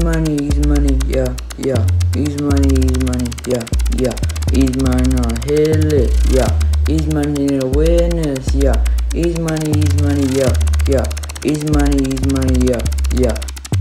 money, yeah, yeah. Easy money, yeah, yeah. Easy money on a hit list, yeah. Easy money in awareness, yeah. Easy money, yeah, yeah. Easy money, yeah, yeah.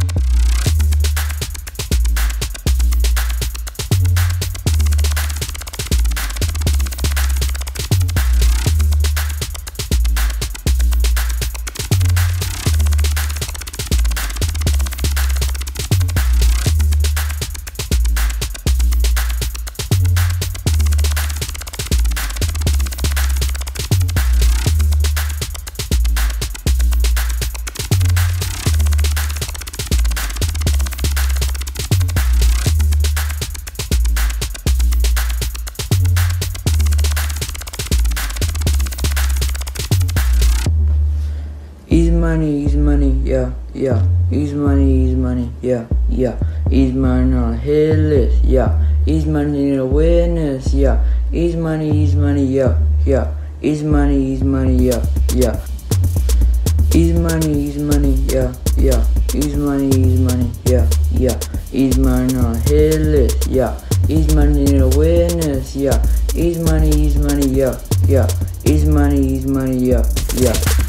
Easy money, yeah, yeah. Easy money, yeah, yeah. Easy money on a hit list, yeah. Easy money in awareness, yeah. Easy money, yeah, yeah. Easy money, yeah, yeah. Easy money, yeah, yeah. Easy money, yeah, yeah. Easy money on a hit list, yeah. Easy money in awareness, yeah. Easy money, yeah, yeah. Easy money, yeah, yeah.